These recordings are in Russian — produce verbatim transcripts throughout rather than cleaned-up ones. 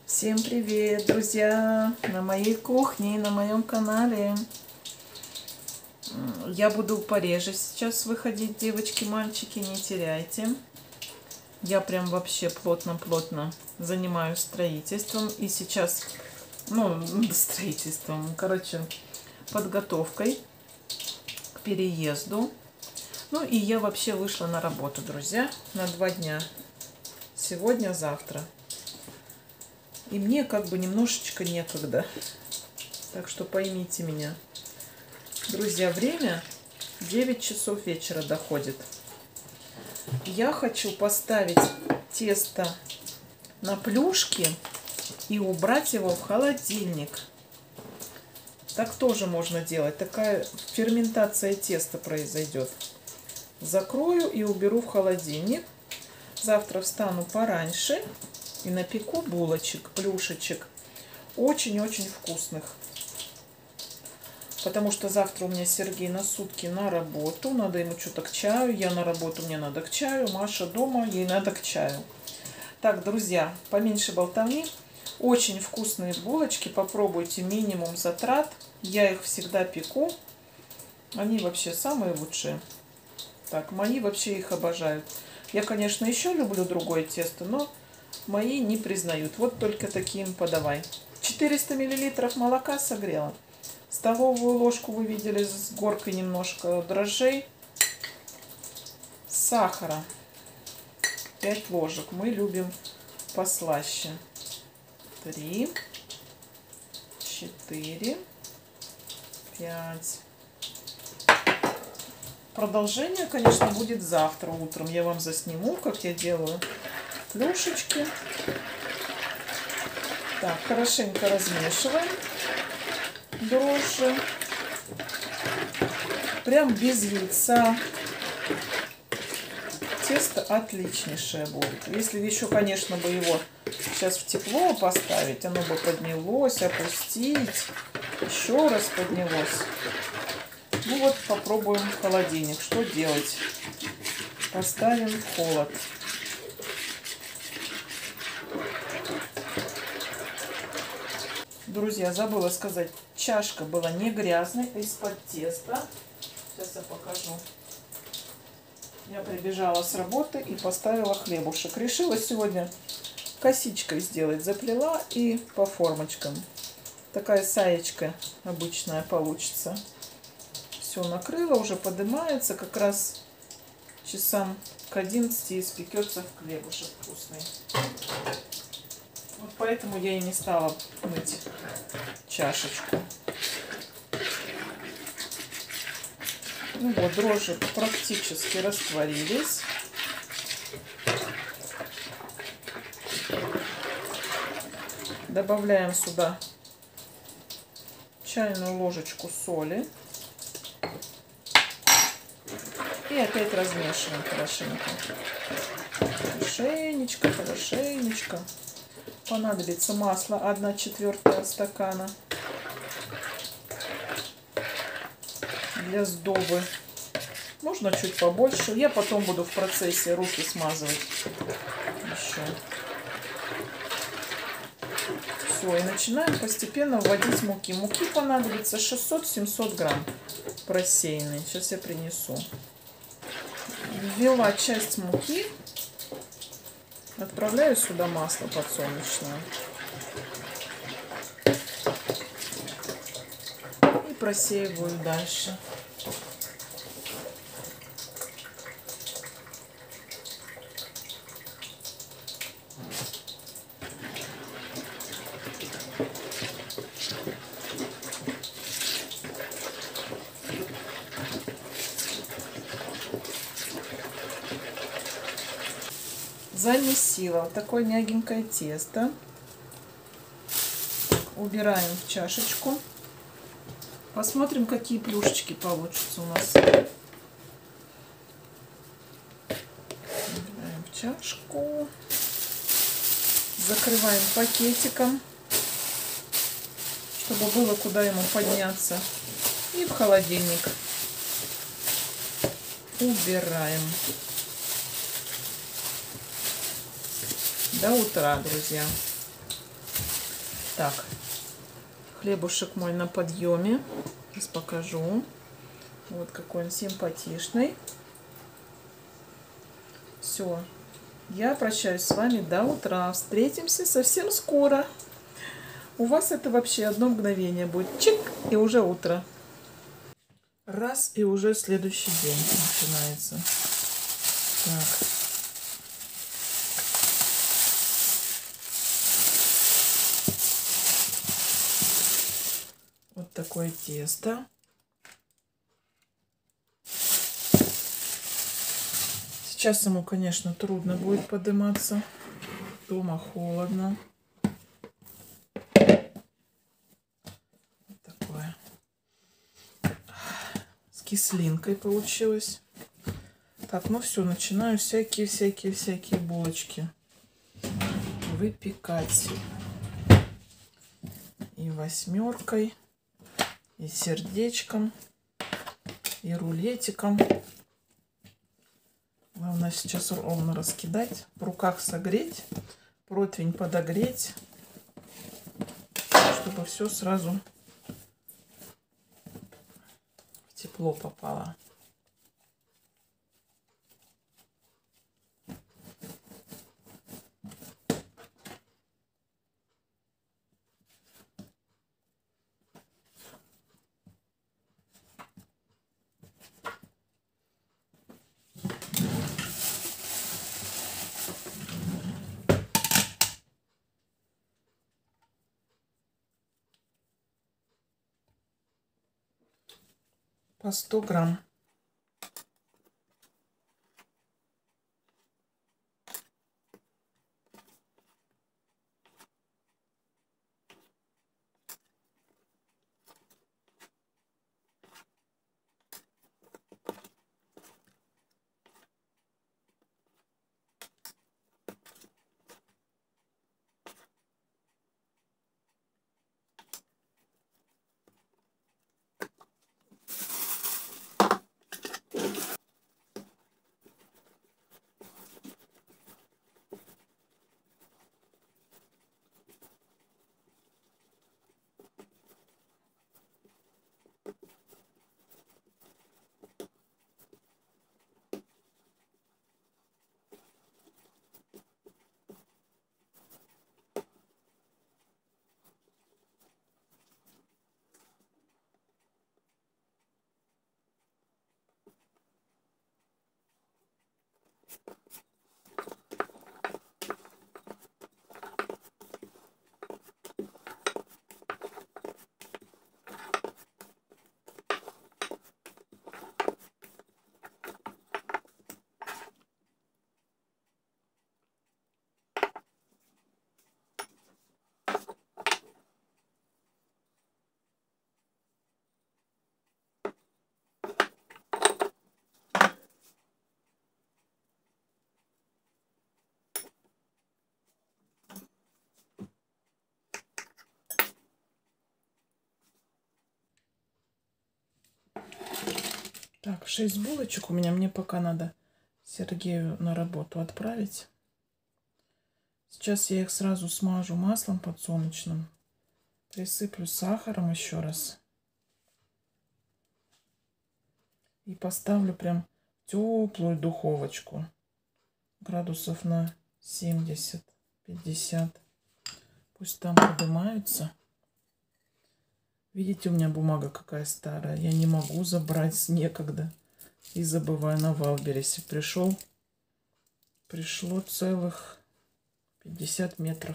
Всем привет, друзья, на моей кухне, на моем канале. Я буду пореже сейчас выходить, девочки, мальчики, не теряйте. Я прям вообще плотно-плотно занимаюсь строительством. И сейчас, ну, строительством, короче, подготовкой к переезду. Ну и я вообще вышла на работу, друзья, на два дня. Сегодня, завтра. И мне как бы немножечко некогда. Так что поймите меня. Друзья, время девять часов вечера доходит. Я хочу поставить тесто на плюшки и убрать его в холодильник. Так тоже можно делать. Такая ферментация теста произойдет. Закрою и уберу в холодильник. Завтра встану пораньше и напеку булочек, плюшечек, очень-очень вкусных. Потому что завтра у меня Сергей на сутки на работу, надо ему что-то к чаю, я на работу, мне надо к чаю, Маша дома, ей надо к чаю. Так, друзья, поменьше болтовни, очень вкусные булочки, попробуйте, минимум затрат, я их всегда пеку, они вообще самые лучшие. Так, мои вообще их обожают. Я, конечно, еще люблю другое тесто, но мои не признают. Вот только таким подавай. четыреста миллилитров молока согрела. Столовую ложку вы видели с горкой немножко дрожжей. Сахара. пять ложек. Мы любим послаще. три, четыре, пять. Продолжение, конечно, будет завтра утром. Я вам засниму, как я делаю плюшечки. Так, хорошенько размешиваем дрожжи. Прям без яйца. Тесто отличнейшее будет. Если еще, конечно, бы его сейчас в тепло поставить, оно бы поднялось, опустить, еще раз поднялось. Ну вот, попробуем в холодильник. Что делать? Поставим в холод. Друзья, забыла сказать, чашка была не грязной, из-под теста. Сейчас я покажу. Я прибежала с работы и поставила хлебушек. Решила сегодня косичкой сделать. Заплела и по формочкам. Такая саечка обычная получится. Все накрыла, уже поднимается. Как раз часам к одиннадцати испекется в хлебушек вкусный. Вот поэтому я и не стала мыть чашечку. Ну вот, дрожжи практически растворились. Добавляем сюда чайную ложечку соли. И опять размешиваем хорошенько. Хорошенечко, хорошенечко. Понадобится масло одна четвертая стакана для сдобы. Можно чуть побольше. Я потом буду в процессе руки смазывать еще. Все, и начинаем постепенно вводить муки. Муки понадобится шестьсот-семьсот грамм просеянной. Сейчас я принесу. Ввела часть муки. Отправляю сюда масло подсолнечное. И просеиваю дальше. Замесила вот такое мягенькое тесто. Убираем в чашечку. Посмотрим, какие плюшечки получатся у нас. Убираем в чашку. Закрываем пакетиком, чтобы было куда ему подняться. И в холодильник. Убираем. До утра, друзья. Так, хлебушек мой на подъеме. Сейчас покажу. Вот какой он симпатичный. Все. Я прощаюсь с вами до утра. Встретимся совсем скоро. У вас это вообще одно мгновение будет. Чик, и уже утро. Раз, и уже следующий день начинается. Так. Вот такое тесто. Сейчас ему, конечно, трудно будет подниматься. Дома холодно. Вот такое. С кислинкой получилось. Так, ну все, начинаю всякие-всякие-всякие булочки выпекать. И восьмеркой, и сердечком, и рулетиком. Главное сейчас ровно раскидать, в руках согреть, противень подогреть, чтобы все сразу в тепло попало. По сто грамм. Так, шесть булочек у меня. Мне пока надо Сергею на работу отправить. Сейчас я их сразу смажу маслом подсолнечным. Присыплю сахаром еще раз. И поставлю прям теплую духовочку. Градусов на семьдесят-пятьдесят. Пусть там поднимаются. Видите, у меня бумага какая старая. Я не могу забрать, некогда. И забываю на Валбересе. Пришел, пришло целых пятьдесят метров.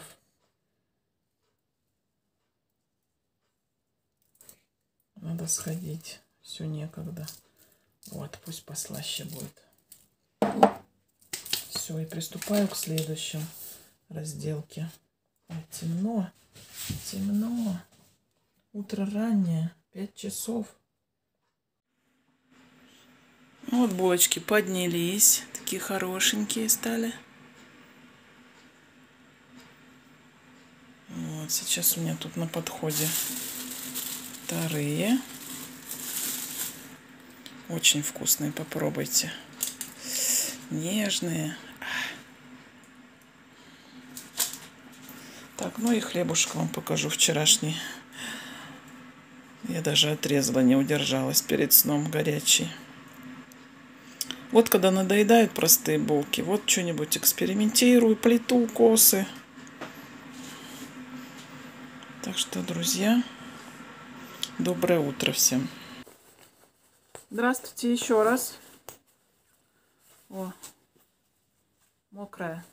Надо сходить. Все некогда. Вот, пусть послаще будет. Все, и приступаю к следующему разделке. Ой, темно, темно. Утро раннее, пять часов. Вот булочки поднялись, такие хорошенькие стали. Вот, сейчас у меня тут на подходе вторые. Очень вкусные, попробуйте. Нежные. Так, ну и хлебушка вам покажу вчерашний. Я даже отрезала, не удержалась перед сном, горячий. Вот когда надоедают простые булки, вот что-нибудь экспериментирую, плиту, косы. Так что, друзья, доброе утро всем. Здравствуйте еще раз. О, мокрая.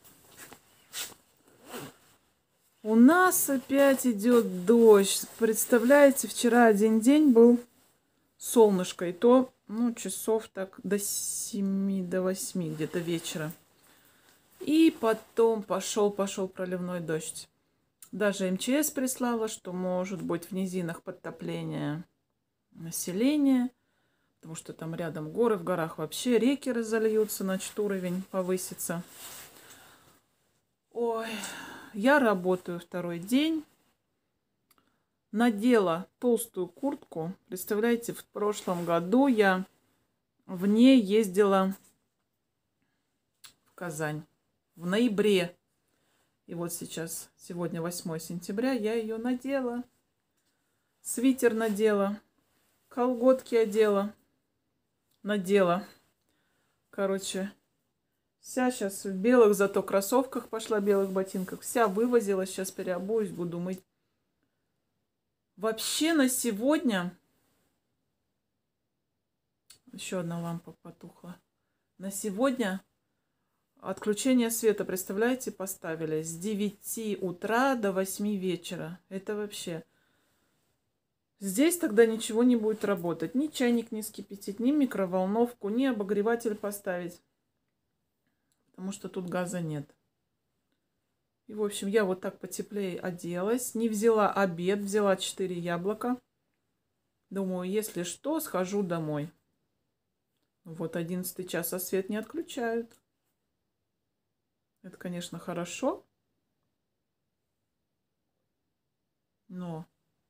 У нас опять идет дождь. Представляете, вчера один день был солнышко, и то, ну, часов так до семи, до восьми где-то вечера. И потом пошел, пошел проливной дождь. Даже эм че эс прислала, что может быть в низинах подтопление населения, потому что там рядом горы, в горах вообще реки разольются, значит, уровень повысится. Ой, я работаю второй день. Надела толстую куртку. Представляете, в прошлом году я в ней ездила в Казань в ноябре. И вот сейчас, сегодня восьмое сентября, я ее надела. Свитер надела. Колготки одела. Надела. Короче, вся сейчас в белых, зато кроссовках пошла, в белых ботинках. Вся вывозила. Сейчас переобуюсь, буду мыть. Вообще на сегодня... Еще одна лампа потухла. На сегодня отключение света, представляете, поставили с девяти утра до восьми вечера. Это вообще... Здесь тогда ничего не будет работать. Ни чайник не скипятить, ни микроволновку, ни обогреватель поставить. Потому что тут газа нет. И, в общем, я вот так потеплее оделась. Не взяла обед, взяла четыре яблока. Думаю, если что, схожу домой. Вот одиннадцатый час, а свет не отключают. Это, конечно, хорошо. Но...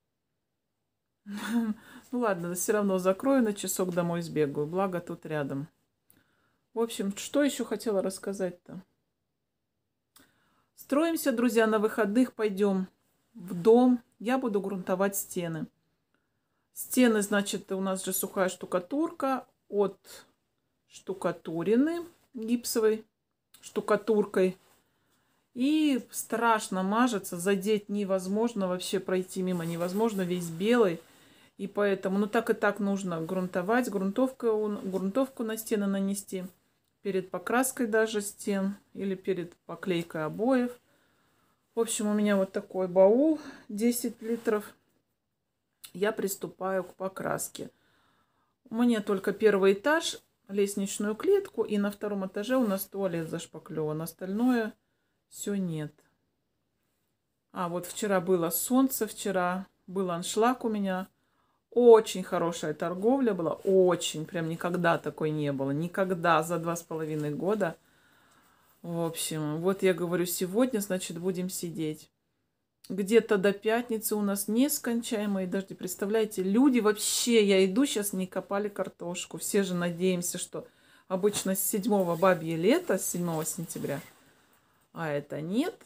Ну ладно, все равно закрою, на часок домой сбегаю. Благо тут рядом. В общем, что еще хотела рассказать-то? Строимся, друзья, на выходных. Пойдем в дом. Я буду грунтовать стены. Стены, значит, у нас же сухая штукатурка. От штукатурины гипсовой штукатуркой. И страшно мажется. Задеть невозможно. Вообще пройти мимо невозможно. Весь белый. И поэтому, ну так и так нужно грунтовать, грунтовку, грунтовку на стены нанести, перед покраской даже стен или перед поклейкой обоев. В общем, у меня вот такой баул, десять литров. Я приступаю к покраске. У меня только первый этаж, лестничную клетку, и на втором этаже у нас туалет зашпаклеван. Остальное все нет. А вот вчера было солнце, вчера был аншлаг у меня. Очень хорошая торговля была, очень, прям никогда такой не было, никогда за два с половиной года. В общем, вот я говорю, сегодня, значит, будем сидеть. Где-то до пятницы у нас нескончаемые дожди. Представляете, люди вообще, я иду, сейчас не копали картошку. Все же надеемся, что обычно с седьмого бабье лето, с седьмого сентября, а это нет.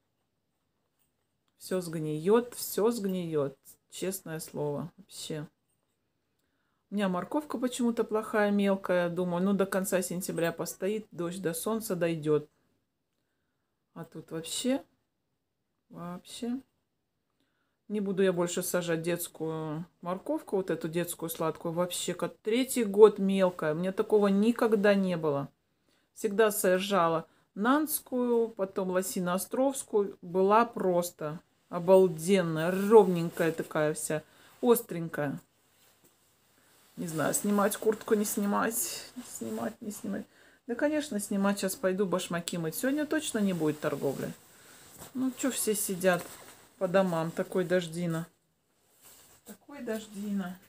Все сгниет, все сгниет. Честное слово, вообще. У меня морковка почему-то плохая, мелкая. Думаю, ну до конца сентября постоит, дождь до солнца дойдет. А тут вообще, вообще. Не буду я больше сажать детскую морковку, вот эту детскую сладкую. Вообще, как третий год мелкая. У меня такого никогда не было. Всегда сажала нанскую, потом лосино-островскую. Была просто... обалденная, ровненькая такая вся, остренькая. Не знаю, снимать куртку, не снимать, снимать, не снимать. Да, конечно, снимать. Сейчас пойду башмаки мыть. Сегодня точно не будет торговли. Ну, что все сидят по домам? Такой дождина. Такой дождина.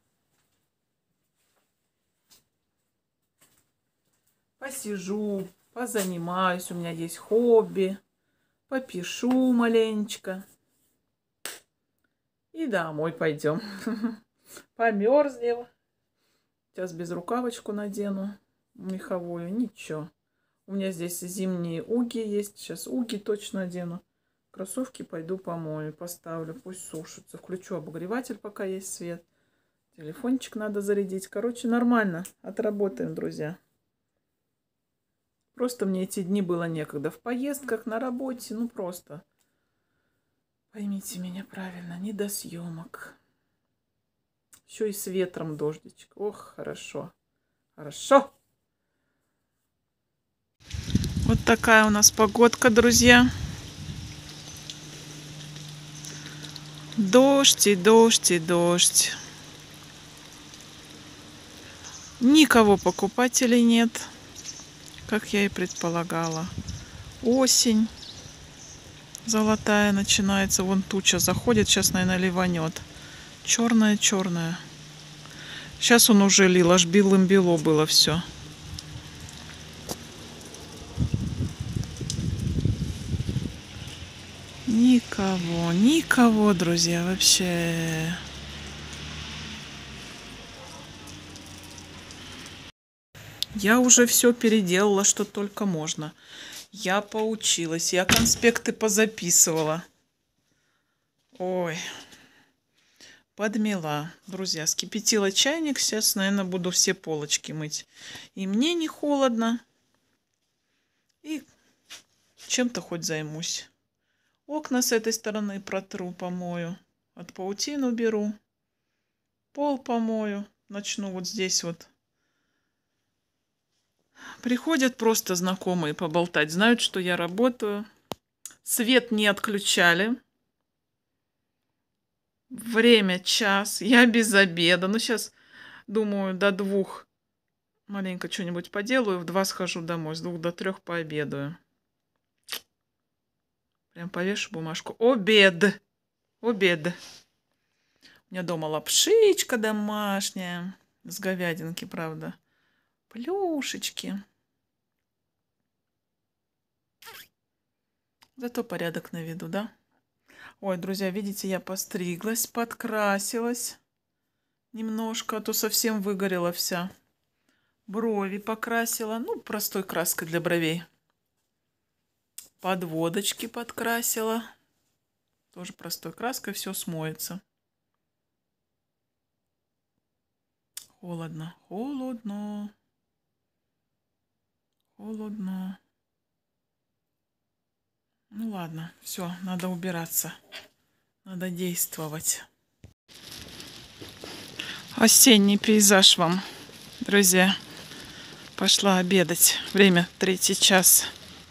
Посижу, позанимаюсь. У меня есть хобби. Попишу маленечко. И домой пойдем. Померзнем. Сейчас безрукавочку надену меховую. Ничего. У меня здесь зимние уги есть. Сейчас уги точно одену. Кроссовки пойду помою, поставлю, пусть сушатся. Включу обогреватель, пока есть свет. Телефончик надо зарядить. Короче, нормально. Отработаем, друзья. Просто мне эти дни было некогда. В поездках, на работе, ну просто. Поймите меня правильно, не до съемок. Еще и с ветром дождичек. Ох, хорошо. Хорошо. Вот такая у нас погодка, друзья. Дождь и дождь и дождь. Никого покупателей нет, как я и предполагала. Осень золотая начинается. Вон туча заходит, сейчас, наверное, ливанет. Черная-черная. Сейчас он уже лил, аж белым-бело было все. Никого, никого, друзья, вообще. Я уже все переделала, что только можно. Я поучилась, я конспекты позаписывала. Ой, подмела. Друзья, скипятила чайник, сейчас, наверное, буду все полочки мыть. И мне не холодно. И чем-то хоть займусь. Окна с этой стороны протру, помою. От паутины уберу. Пол помою. Начну вот здесь вот. Приходят просто знакомые поболтать. Знают, что я работаю. Свет не отключали. Время час. Я без обеда. Ну, сейчас, думаю, до двух маленько что-нибудь поделаю. В два схожу домой. С двух до трех пообедаю. Прям повешу бумажку. Обед. Обед. У меня дома лапшичка домашняя. С говядинки, правда. Плюшечки. Зато порядок на виду, да? Ой, друзья, видите, я постриглась, подкрасилась немножко, а то совсем выгорела вся. Брови покрасила, ну, простой краской для бровей. Подводочки подкрасила. Тоже простой краской, все смоется. Холодно, холодно, холодно. Ну ладно, все, надо убираться. Надо действовать. Осенний пейзаж вам, друзья. Пошла обедать. Время третий час.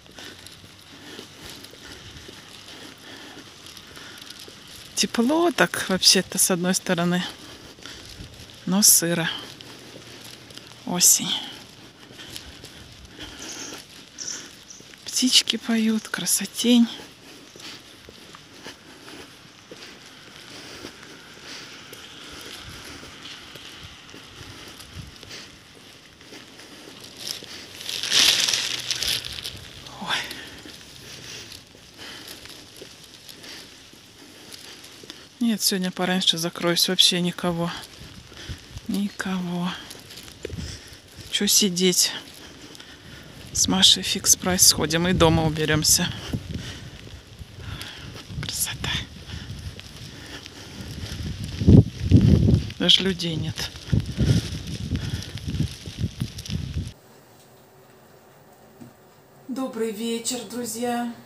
Тепло так вообще-то с одной стороны, но сыро. Осень. Птички поют, красотень. Ой. Нет, сегодня пораньше закроюсь, вообще никого. Никого. Чё сидеть? С Машей в фикс прайс сходим и дома уберемся. Красота. Даже людей нет. Добрый вечер, друзья.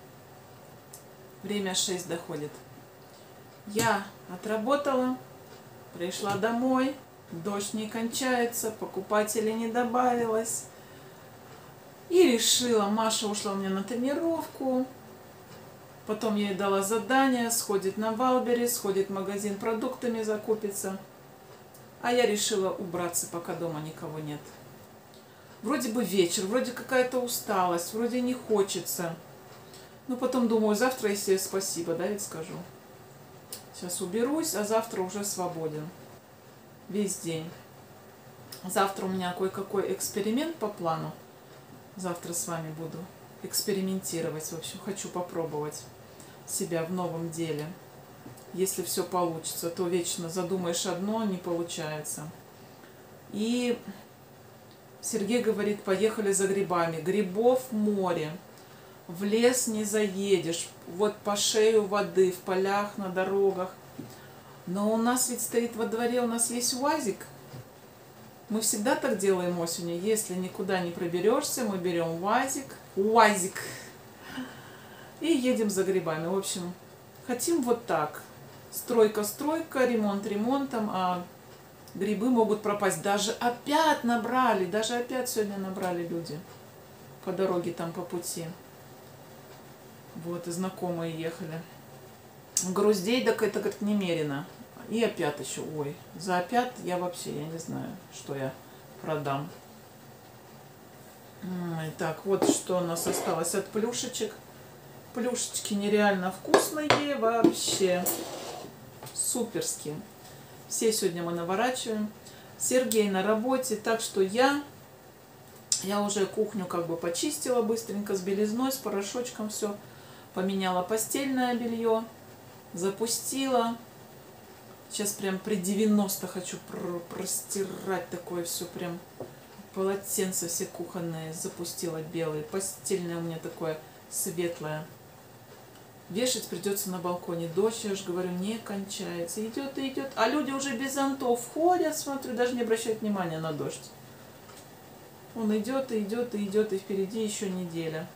Время шесть доходит. Я отработала, пришла домой, дождь не кончается, покупателей не добавилось. И решила, Маша ушла у меня на тренировку, потом я ей дала задание, сходит на Валбери, сходит в магазин продуктами закупиться. А я решила убраться, пока дома никого нет. Вроде бы вечер, вроде какая-то усталость, вроде не хочется. Но потом думаю, завтра я себе спасибо, да, ведь скажу. Сейчас уберусь, а завтра уже свободен. Весь день. Завтра у меня кое-какой эксперимент по плану. Завтра с вами буду экспериментировать. В общем, хочу попробовать себя в новом деле. Если все получится, то вечно задумаешь одно, не получается. И Сергей говорит, поехали за грибами. Грибов море. в лес не заедешь, вот по шею воды, в полях, на дорогах. Но у нас ведь стоит во дворе, у нас есть УАЗик. Мы всегда так делаем осенью. Если никуда не проберешься, мы берем УАЗик, УАЗик и едем за грибами. В общем, хотим вот так. Стройка-стройка, ремонт ремонтом, а грибы могут пропасть. Даже опять набрали, даже опять сегодня набрали люди по дороге там по пути. Вот, и знакомые ехали. Груздей, так это как немерено. И опять еще, ой, за опять я вообще, я не знаю, что я продам. Итак, вот что у нас осталось от плюшечек. Плюшечки нереально вкусные, вообще суперские. Все сегодня мы наворачиваем. Сергей на работе, так что я, я уже кухню как бы почистила быстренько с белизной, с порошочком все. Поменяла постельное белье, запустила. Сейчас прям при девяноста хочу про простирать такое все прям. Полотенца все кухонные запустила белые. Постельное у меня такое светлое. Вешать придется на балконе. Дождь, я же говорю, не кончается. Идет и идет. А люди уже без зонтов ходят, смотрю, даже не обращают внимания на дождь. Он идет и идет и идет, и впереди еще неделя.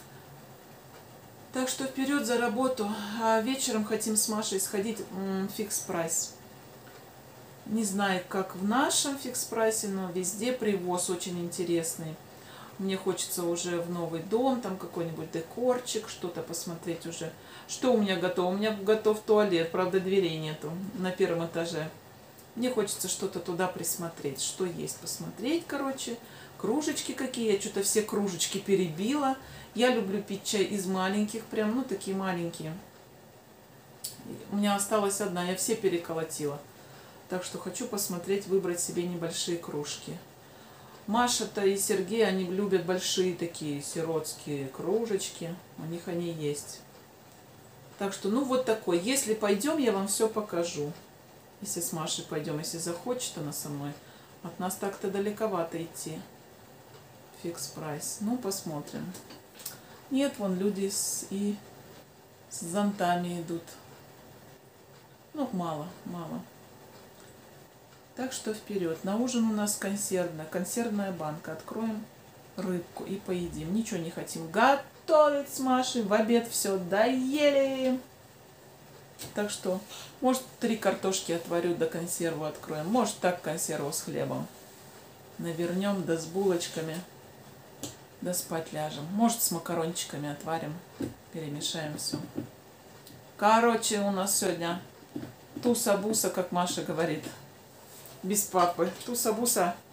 Так что вперед за работу. А вечером хотим с Машей сходить в фикс прайс. Не знаю, как в нашем фикс прайсе, но везде привоз очень интересный. Мне хочется уже в новый дом, там какой-нибудь декорчик, что-то посмотреть уже. Что у меня готово? У меня готов туалет, правда дверей нету на первом этаже. Мне хочется что-то туда присмотреть, что есть, посмотреть, короче. Кружечки какие, я что-то все кружечки перебила. Я люблю пить чай из маленьких, прям, ну, такие маленькие. У меня осталась одна, я все переколотила. Так что хочу посмотреть, выбрать себе небольшие кружки. Маша-то и Сергей, они любят большие такие сиротские кружечки. У них они есть. Так что, ну, вот такой. Если пойдем, я вам все покажу. Если с Машей пойдем, если захочет она со мной. От нас так-то далековато идти. Фикс прайс. Ну, посмотрим. Нет, вон люди с, и с зонтами идут. Ну, мало, мало. Так что вперед. На ужин у нас консервная, консервная банка. Откроем рыбку и поедим. Ничего не хотим готовить с Машей. В обед все доели. Так что, может, три картошки отварю, да консерву откроем. Может, так консерву с хлебом навернем, да с булочками. Да спать ляжем. Может, с макарончиками отварим. Перемешаем все. Короче, у нас сегодня туса-буса, как Маша говорит. Без папы. Туса-буса.